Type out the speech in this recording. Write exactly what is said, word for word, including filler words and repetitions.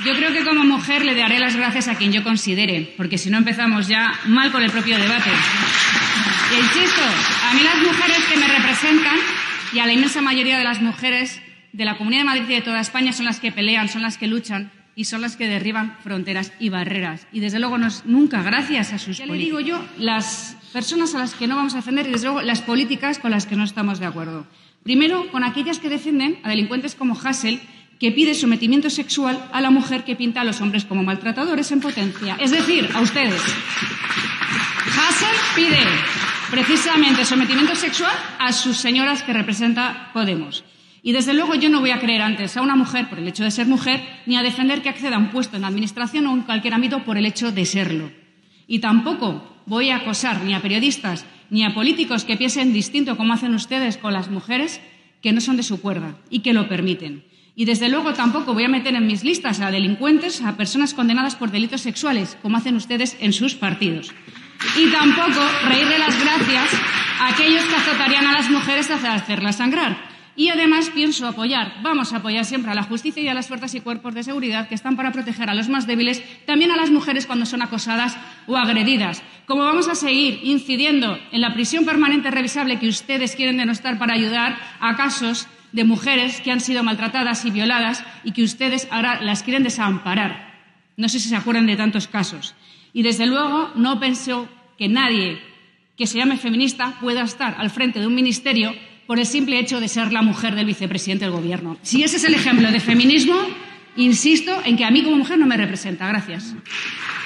Yo creo que como mujer le daré las gracias a quien yo considere, porque si no empezamos ya mal con el propio debate. Y insisto, a mí las mujeres que me representan y a la inmensa mayoría de las mujeres de la Comunidad de Madrid y de toda España son las que pelean, son las que luchan y son las que derriban fronteras y barreras. Y desde luego no es nunca gracias a sus políticas. Ya le digo yo, las personas a las que no vamos a defender y desde luego las políticas con las que no estamos de acuerdo. Primero, con aquellas que defienden a delincuentes como Hasél, que pide sometimiento sexual a la mujer que pinta a los hombres como maltratadores en potencia. Es decir, a ustedes. Hasél pide precisamente sometimiento sexual a sus señoras que representa Podemos. Y desde luego yo no voy a creer antes a una mujer por el hecho de ser mujer, ni a defender que acceda a un puesto en la administración o en cualquier ámbito por el hecho de serlo. Y tampoco voy a acosar ni a periodistas ni a políticos que piensen distinto como hacen ustedes con las mujeres que no son de su cuerda y que lo permiten. Y desde luego tampoco voy a meter en mis listas a delincuentes, a personas condenadas por delitos sexuales, como hacen ustedes en sus partidos. Y tampoco reírle las gracias a aquellos que azotarían a las mujeres hasta hacerlas sangrar. Y además pienso apoyar, vamos a apoyar siempre a la justicia y a las fuerzas y cuerpos de seguridad que están para proteger a los más débiles, también a las mujeres cuando son acosadas o agredidas. Como vamos a seguir incidiendo en la prisión permanente revisable que ustedes quieren denostar para ayudar a casos de mujeres que han sido maltratadas y violadas y que ustedes ahora las quieren desamparar. No sé si se acuerdan de tantos casos. Y desde luego no pienso que nadie que se llame feminista pueda estar al frente de un ministerio por el simple hecho de ser la mujer del vicepresidente del Gobierno. Si ese es el ejemplo de feminismo, insisto en que a mí como mujer no me representa. Gracias.